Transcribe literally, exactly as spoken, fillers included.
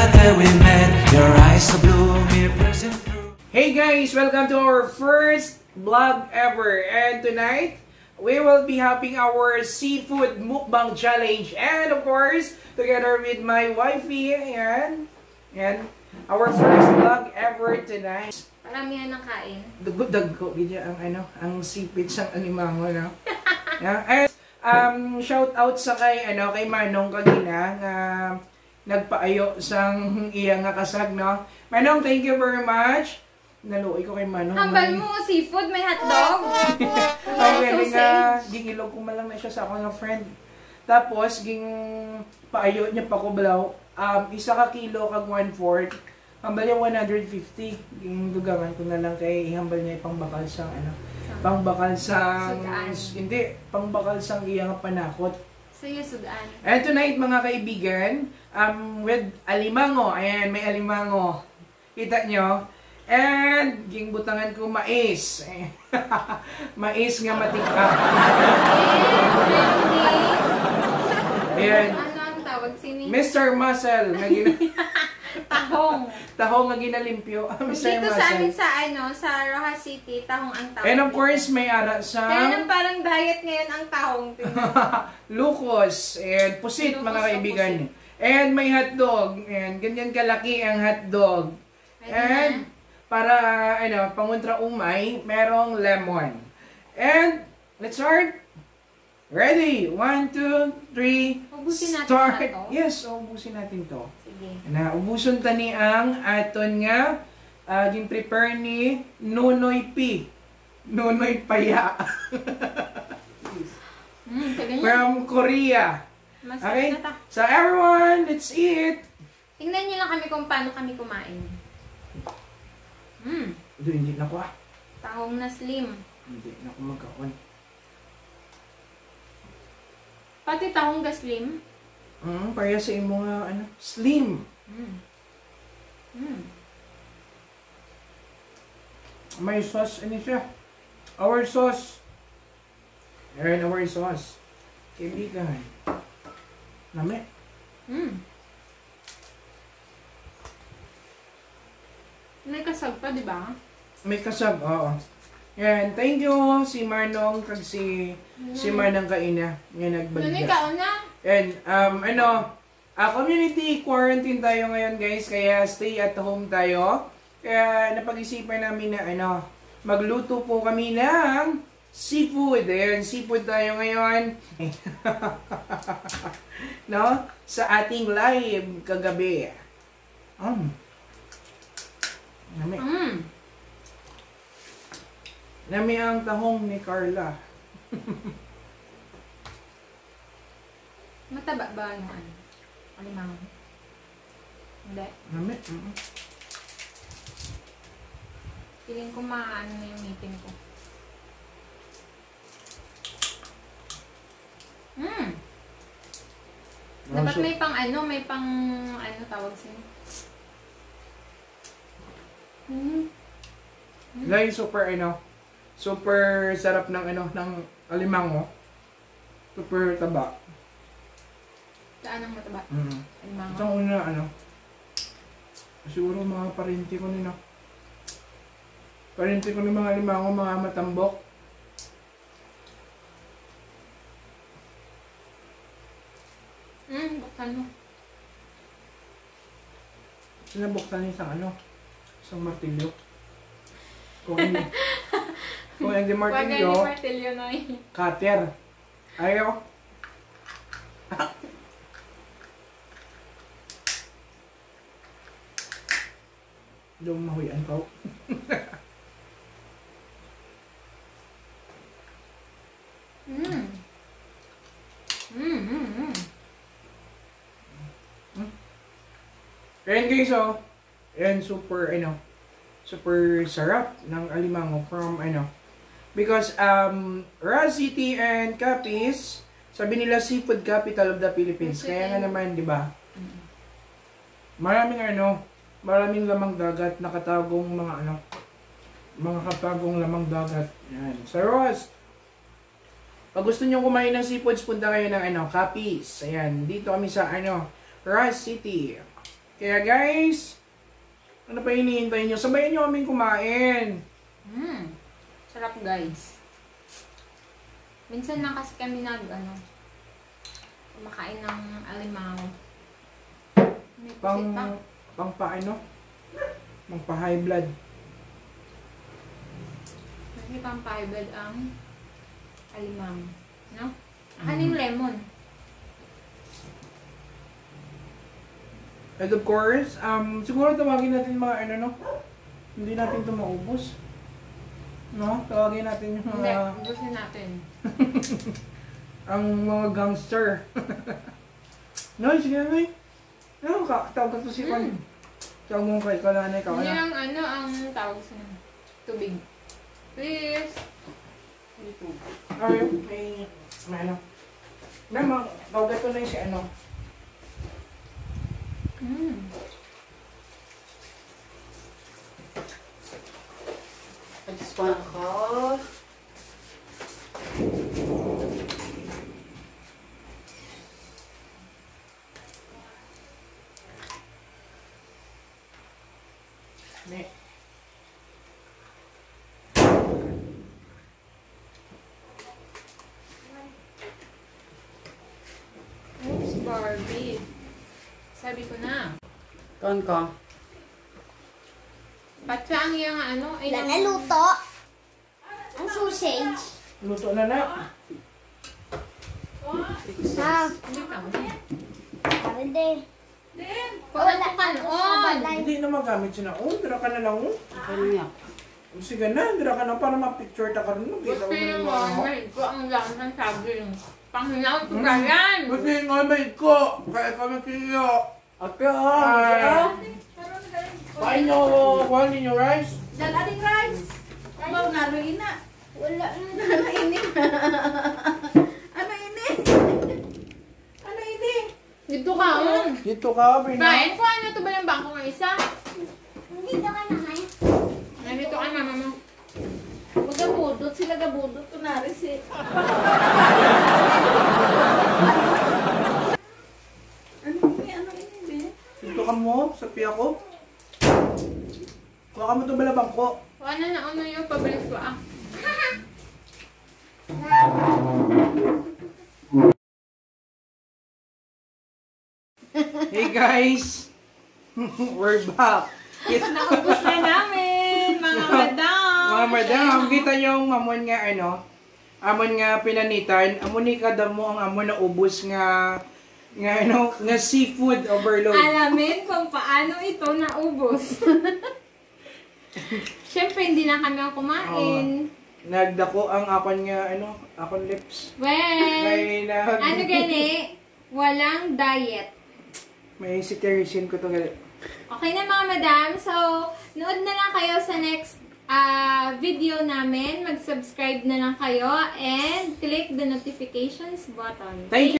that we met, your eyes so blue, me pressing through. Hey guys, welcome to our first vlog ever. And tonight, we will be having our seafood mukbang challenge. And of course, together with my wifey and, and our first vlog ever tonight. Paramihan ng kain. Dagko, gidya ang ano, ang sipit sang animango, no? Yeah. And um, shout out sa kay ano, kay Manong kagina nga nagpaayo sang iya nga kasag, no? Manong, thank you very much. Naluoy ko kay Manong. Hambal mo, seafood, may hotdog. Ang galing nga, gingilog ko malang na siya sa ako ng friend. Tapos, ging paayo niya pa ko balaw, um, isa ka kilo kag one-fourth. Hambal niya one hundred fifty. Ging dugangan ko na lang kay ihambal niya pangbakal sang ano. Pangbakal sang... Sudan. Hindi, pangbakal sang iya nga panakot. So, yung sudan. And tonight, mga kaibigan, um, with alimango. Ayan, may alimango. Kita nyo? And, ging butangan ko mais. Mais nga matika. Ayan. Ano ang tawag? Sini? Mister Muscle. Nga gina- Tahong. tahong nga ginalimpyo. Mister Dito sa amin Muscle. sa ano, sa Rojas City, tahong ang tawag. And of course, may ara sa Kaya nang parang diet ngayon ang tahong. Lucos. And pusit, Lucos mga o kaibigan. pusit. And may hotdog. And ganyan kalaki ang hotdog. Pwede And na. para ano, panguntra umay, merong lemon. And let's start. Ready? One, two, three. Ubusin natin start. na to? Yes, ubusin natin to. Sige. Na ubuson tani ang aton nga uh, yung prepare ni Nonoy P. Nonoy Paya. Hmm, kaganyan. From Korea. Mas Okay? na ta. So everyone, let's eat. Tingnan nyo lang kami kung paano kami kumain. Hmm, Ito, hindi na ko ah. tahong na slim. Hindi na ko magkaon. Pati tahong ga slim. Mm, para sa imo nga ano, slim. Hmm. Hmm. May sauce ano siya. Our sauce. Ayan, our sauce. Kaibigan. Nami. Hmm. May kasag pa, di ba? May kasab, oo. Yan, thank you si Manong kag si si Manang Kaina nga Ano nagbagya. ikaw na? And um ano, uh, community quarantine tayo ngayon, guys, kaya stay at home tayo. Kaya napag-isipan namin na ano, magluto po kami ng seafood. Ayan, seafood tayo ngayon. No? Sa ating live kagabi. Um. Nami. Hmm. Nami ang tahong ni Carla. Mataba ba yung ano? Alimang? Hindi. Nami. Mm-mm. Feeling ko maano na yung ngipin ko. Hmm. Dapat Also, may pang ano, may pang ano tawag siya. Hmm. guys, super ano, super sarap ng ano, ng alimango. Super taba. Saan ang mataba? Mm. Alimang. Ito ang una, ano, siguro mga parinti ko nila. Parinti ko ng mga alimango, mga matambok. Hmm, buksan mo. Sinabuksan niya isang ano, isang martilyo. Kung hindi, kung hindi Wag martilyo, ni martilyo na eh. cutter. Ayaw. Doon mahuyan ko. Hmm. Hmm, hmm, hmm. Ayan guys, oh. Ayan, super, ano, super sarap ng alimango from, ano, because, um, Rojas City and Capiz, sabi nila seafood capital of the Philippines. Kaya nga naman, di ba? Maraming, ano, maraming lamang dagat, nakatagong mga, ano, mga katagong lamang dagat. Yan. Sa Rojas, pag gusto nyo kumain ng seafoods, punta kayo ng, ano, Capiz. Ayan, dito kami sa, ano, Rojas City. Kaya guys, ano pa hinihintay nyo? Sabayan nyo kaming kumain. Mm. Sarap guys. Minsan lang kasi kami nag, ano, kumakain ng alimango. May Pang, pusit pa. pang pa ano? Pang pa high blood. May pampahibad ang alimango. No? Ano yung lemon? And of course, um, siguro tawagin natin mga ano, no? Hindi natin ito maubos. No? Tawagin natin yung Hindi, mga, ubusin natin. ang mga gangster. No, sige na, Nay. No, tawag ka to si Juan. Mm. Tawag mo kay kalanay ka. Hindi Wala. ang ano, ang tawag sa tubig. Please. Ay, may, may ano. Na, mag, tawag ito na yung si ano. Mm. Pag-span ko. Ne. Oops, Barbie. Sabi ko na. Kon ko. Patsa ang iyang ano, ay Lang ang luto. Ang sausage. Luto na na. Ah, Hindi ka mo. parang din. Wala ko ka noon. Hindi na magamit siya na. Oh, dira ka na lang. Oh. Ano niya? Sige na, dira ka na para ma-picture ta ka rin. Magkita Gusto ko na yung yung mga mga. may ko ang lang ng saging. Panginaw ko ba yan? Kasi nga may ko. Kaya kami kilo. Ape ah. Ah. Kain nyo, kuhan ninyo rice. Dan ating rice. Mau naruin na. Wala na. Ano ini? Ano ini? Ano ini? Dito ka, um. Dito ka, Brina. Brian, kung ano to ba ng bangko ng isa? Hindi ka na nga. Nandito ka, mama mo. Magabudot sila gabudot kunari si. Ano ini? Ano ini, be? Dito ka mo, sa piya ko. Kuha ka mo ito balabang ko. Kung ano na ano yung pabilis ko, ah. Hey guys! We're back. Kita Naubos na namin, mga madam. Mga madam, kita yung amon nga ano, amon nga pinanitan, amon ni kada mo ang amon na ubos nga nga ano, nga seafood overload. Alamin kung paano ito naubos. Siyempre, hindi na kami ang kumain. Nagdako ang akon nga ano, akon lips. Well, May nag ano gani? Walang diet. May si Teresin ko to gali. Okay na mga madam. So, nood na lang kayo sa next ah, video namin. Mag-subscribe na lang kayo and click the notifications button. Thank you.